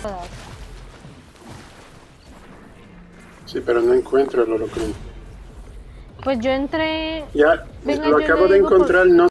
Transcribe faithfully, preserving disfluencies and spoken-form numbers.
Sí, pero no encuentro el holocron. Pues yo entré... Ya, Venga, lo yo acabo le de digo por- encontrar, no